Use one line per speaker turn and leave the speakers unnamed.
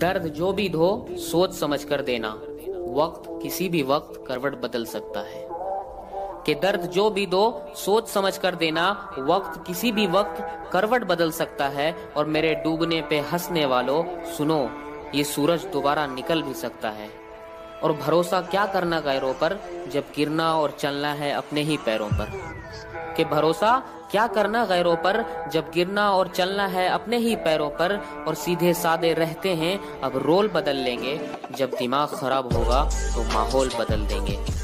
दर्द जो भी धो सोच समझ कर देना, वक्त किसी भी वक्त करवट बदल सकता है। कि दर्द जो भी दो सोच समझ कर देना, वक्त किसी भी वक्त करवट बदल सकता है। और मेरे डूबने पे हंसने वालों सुनो, ये सूरज दोबारा निकल भी सकता है। और भरोसा क्या करना गैरों पर, जब गिरना और चलना है अपने ही पैरों पर। कि भरोसा क्या करना गैरों पर, जब गिरना और चलना है अपने ही पैरों पर। और सीधे सादे रहते हैं अब रोल बदल लेंगे, जब दिमाग खराब होगा तो माहौल बदल देंगे।